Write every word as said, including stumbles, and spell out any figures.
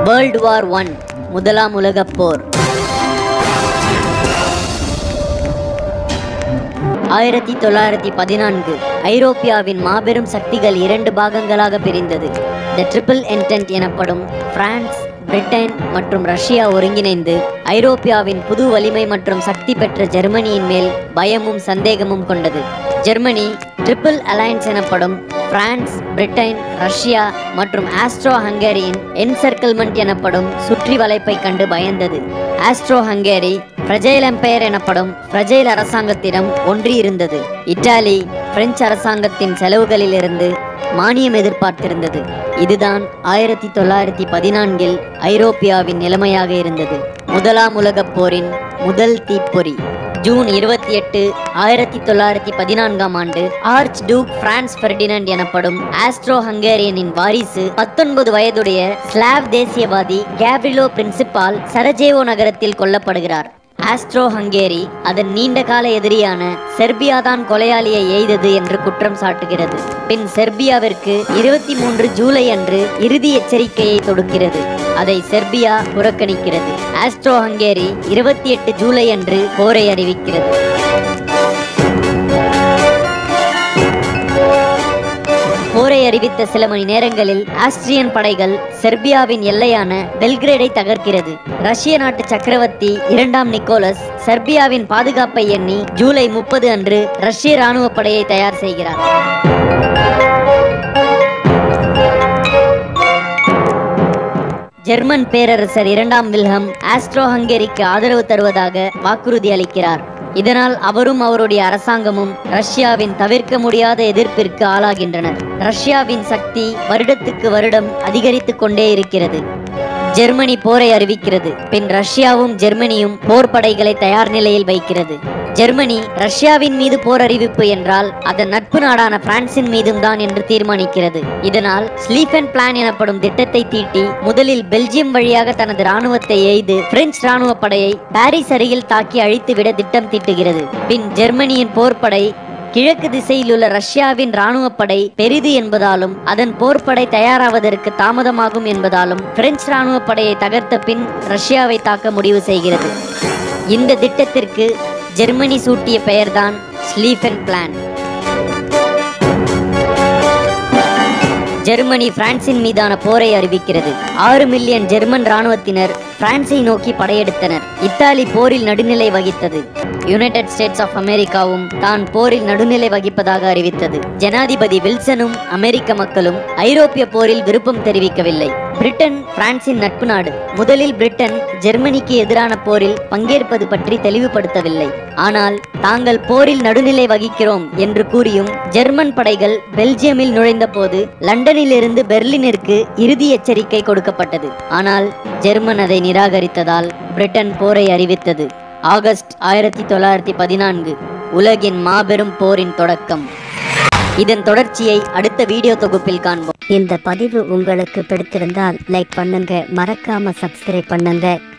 World war one முதலாம் உலகப் போர். ஆயிரத்தி தொள்ளாயிரத்தி பதினான்கு ஐரோப்பியாவின் மாபெரும் சக்திகள் இரண்டு பாகங்களாக பிரிந்தது. த ட்ரிபிள் என்டென்ட் எனப்படும் பிரான்ஸ், பிரிட்டன் மற்றும் ரஷ்யா ஒருங்கிணைந்து ஐரோப்பியாவின் புது வலிமை மற்றும் சக்தி பெற்ற ஜெர்மனியின் மேல் பயமும் சந்தேகமும் கொண்டது. ஜெர்மனி ட்ரிபிள் அலையன்ஸ் எனப்படும் பிரான்ஸ், பிரிட்டன், ரஷ்யா மற்றும் ஆஸ்ட்ரோ ஹங்கேரியின் என்சர்க்கிள்மெண்ட் எனப்படும் சுற்றி வளைப்பை கண்டு பயந்தது. ஆஸ்ட்ரோ ஹங்கேரி ஃப்ரெஜைல் எம்பையர் எனப்படும் ஃப்ரெஜைல் அரசாங்கத்திடம் ஒன்றியிருந்தது. இத்தாலி பிரெஞ்சு அரசாங்கத்தின் செலவுகளிலிருந்து மானியம் எதிர்பார்த்திருந்தது. இதுதான் ஆயிரத்தி தொள்ளாயிரத்தி பதினான்கில் ஐரோப்பியாவின் நிலைமையாக இருந்தது. முதலாம் உலகப் போரின் முதல் தீப்பொறி. ஜூன் இருபத்தி எட்டு ஆயிரத்தி தொள்ளாயிரத்தி பதினான்காம் ஆண்டு ஆர்ச் டூக் பிரான்ஸ் பெர்டினண்ட் எனப்படும் ஆஸ்ட்ரோ ஹங்கேரியனின் வாரிசு பத்தொன்பது வயதுடைய ஸ்லாவ் தேசியவாதி கேப்ரிலோ பிரின்சிபால் சரஜேவோ நகரத்தில் கொல்லப்படுகிறார். ஆஸ்ட்ரோ ஹங்கேரி அதன் நீண்டகால எதிரியான செர்பியா தான் கொலையாளியை எய்தது என்று குற்றம் சாட்டுகிறது. பின் செர்பியாவிற்கு இருபத்தி மூன்று ஜூலை அன்று இறுதி எச்சரிக்கையை தொடுக்கிறது. அதை செர்பியா புறக்கணிக்கிறது. ஆஸ்ட்ரோ ஹங்கேரி இருபத்தி எட்டு ஜூலை அன்று போரை அறிவிக்கிறது. போரை அறிவித்த சில மணி நேரங்களில் ஆஸ்ட்ரியன் படைகள் செர்பியாவின் எல்லையான பெல்கிரேடை தகர்க்கிறது. ரஷ்ய நாட்டு சக்கரவர்த்தி இரண்டாம் நிக்கோலஸ் செர்பியாவின் பாதுகாப்பை எண்ணி ஜூலை முப்பது அன்று ரஷ்ய இராணுவ படையை தயார் செய்கிறார். ஜெர்மன் பேரரசர் இரண்டாம் வில்ஹம் ஆஸ்ட்ரோ ஹங்கேரிக்கு ஆதரவு தருவதாக வாக்குறுதி அளிக்கிறார். இதனால் அவரும் அவருடைய அரசாங்கமும் ரஷ்யாவின் தவிர்க்க முடியாத எதிர்ப்பிற்கு ஆளாகின்றனர். ரஷ்யாவின் சக்தி வருடத்துக்கு வருடம் அதிகரித்து கொண்டே இருக்கிறது. ஜெர்மனி போரை அறிவிக்கிறது. பின் ரஷ்யாவும் ஜெர்மனியும் போர் படைகளை தயார் நிலையில் வைக்கிறது. ஜெர்மனி ரஷ்யாவின் மீது போர் அறிவிப்பு என்றால் அதன் நட்பு நாடான பிரான்சின் மீதும் தான் என்று தீர்மானிக்கிறது. இதனால் ஸ்லீஃபன் பிளான் எனப்படும் திட்டத்தை தீட்டி முதலில் பெல்ஜியம் வழியாக தனது இராணுவத்தை எய்து பிரெஞ்சு இராணுவ படையை பாரிஸ் அருகில் தாக்கி அழித்துவிட திட்டம் தீட்டுகிறது. பின் ஜெர்மனியின் போர்ப்படை கிழக்கு திசையில் உள்ள ரஷ்யாவின் இராணுவ படை பெரிது என்பதாலும் அதன் போர்ப்படை தயாராவதற்கு தாமதமாகும் என்பதாலும் பிரெஞ்சு இராணுவ படையை தகர்த்த பின் ரஷ்யாவை தாக்க முடிவு செய்கிறது. இந்த திட்டத்திற்கு ஜெர்மனி சூட்டிய பெயர்தான் ஸ்லீஃபன் பிளான். ஜெர்மனி பிரான்சின் மீதான போரை அறிவிக்கிறது. ஆறு மில்லியன் ஜெர்மன் இராணுவத்தினர் பிரான்சை நோக்கி படையெடுத்தனர். இத்தாலி போரில் நடுநிலை வகித்தது. யுனைடெட் ஸ்டேட்ஸ் ஆஃப் அமெரிக்காவும் தான் போரில் நடுநிலை வகிப்பதாக அறிவித்தது. ஜனாதிபதி வில்சனும் அமெரிக்க மக்களும் ஐரோப்பிய போரில் விருப்பம் தெரிவிக்கவில்லை. பிரிட்டன் பிரான்சின் நட்பு நாடு. முதலில் பிரிட்டன் ஜெர்மனிக்கு எதிரான போரில் பங்கேற்பது பற்றி தெளிவுபடுத்தவில்லை. ஆனால் தாங்கள் போரில் நடுநிலை வகிக்கிறோம் என்று கூறியும் ஜெர்மன் படைகள் பெல்ஜியமில் நுழைந்த போது லண்டனில் இருந்து பெர்லினிற்கு இறுதி எச்சரிக்கை கொடுக்கப்பட்டது. ஆனால் ஜெர்மன் அதை நிராகரித்ததால் பிரிட்டன் போரை அறிவித்தது. ஆகஸ்ட் ஆயிரத்தி தொள்ளாயிரத்தி பதினான்கு உலகின் மாபெரும் போரின் தொடக்கம். இதன் தொடர்ச்சியை அடுத்த வீடியோ தொகுப்பில் காண்போம். இந்த பதிவு உங்களுக்கு பிடித்திருந்தால் லைக் பண்ணுங்க, மறக்காம சப்ஸ்கிரைப் பண்ணுங்க.